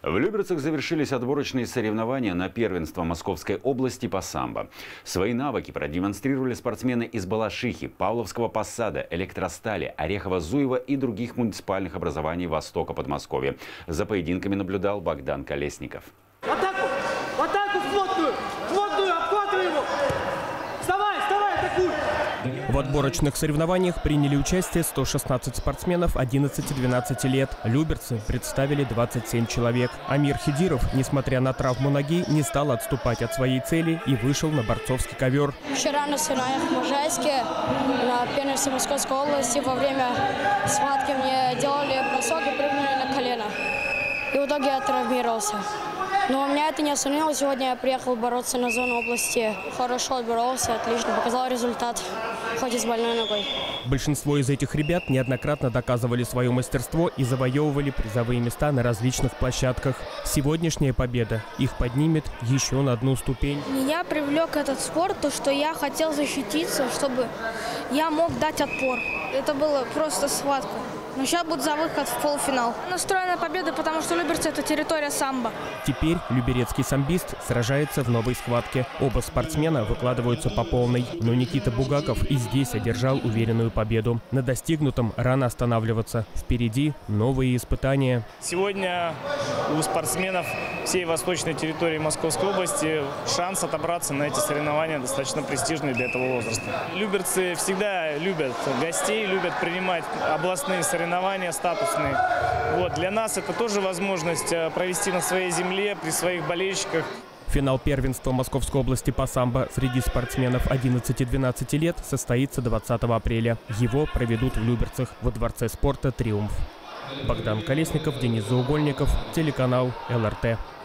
В Люберцах завершились отборочные соревнования на первенство Московской области по самбо. Свои навыки продемонстрировали спортсмены из Балашихи, Павловского посада, Электростали, Орехово-Зуева и других муниципальных образований Востока Подмосковья. За поединками наблюдал Богдан Колесников. В атаку вплотную, обхватывай его! Вставай, атакуй! В отборочных соревнованиях приняли участие 116 спортсменов 11-12 лет. Люберцы представили 27 человек. Амир Хидиров, несмотря на травму ноги, не стал отступать от своей цели и вышел на борцовский ковер. Вчера на соревнованиях в Можайске, на первенстве Московской области, во время схватки мне делали бросок и прыгнули на колено. И в итоге я травмировался. Но меня это не остановило. Сегодня я приехал бороться на зону области. Хорошо отборолся, отлично. Показал результат, хоть и с больной ногой. Большинство из этих ребят неоднократно доказывали свое мастерство и завоевывали призовые места на различных площадках. Сегодняшняя победа их поднимет еще на одну ступень. Меня привлек этот спорт, то, что я хотел защититься, чтобы я мог дать отпор. Это было просто схватка. Но сейчас будет за выход в полуфинал. Настроена победа, потому что Люберцы – это территория самбо. Теперь люберецкий самбист сражается в новой схватке. Оба спортсмена выкладываются по полной. Но Никита Бугаков и здесь одержал уверенную победу. На достигнутом рано останавливаться. Впереди новые испытания. Сегодня у спортсменов всей восточной территории Московской области шанс отобраться на эти соревнования достаточно престижный для этого возраста. Люберцы всегда любят гостей, любят принимать областные соревнования статусные. Для нас это тоже возможность провести на своей земле при своих болельщиках. Финал первенства Московской области по самбо среди спортсменов 11-12 лет состоится 20 апреля. Его проведут в Люберцах во Дворце спорта «Триумф». Богдан Колесников, Денис Заугольников, телеканал ЛРТ.